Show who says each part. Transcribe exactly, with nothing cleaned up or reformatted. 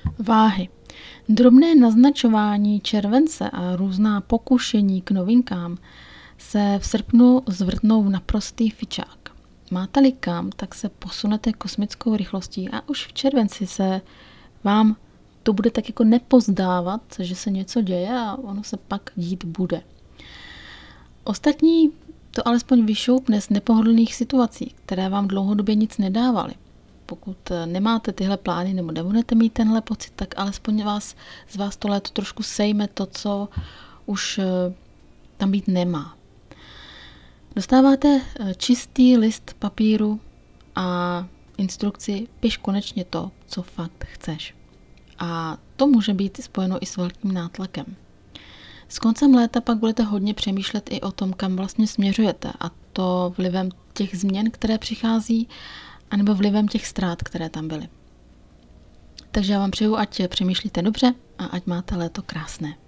Speaker 1: Váhy. Drobné naznačování července a různá pokušení k novinkám se v srpnu zvrtnou v naprostý fičák. Máte-li kam, tak se posunete kosmickou rychlostí a už v červenci se vám to bude tak jako nepozdávat, že se něco děje a ono se pak dít bude. Ostatní to alespoň vyšoupne z nepohodlných situací, které vám dlouhodobě nic nedávaly. Pokud nemáte tyhle plány nebo nebudete mít tenhle pocit, tak alespoň vás, z vás to léto trošku sejme to, co už tam být nemá. Dostáváte čistý list papíru a instrukci piš konečně to, co fakt chceš. A to může být spojeno i s velkým nátlakem. S koncem léta pak budete hodně přemýšlet i o tom, kam vlastně směřujete, a to vlivem těch změn, které přichází, anebo vlivem těch ztrát, které tam byly. Takže já vám přeju, ať přemýšlíte dobře a ať máte léto krásné.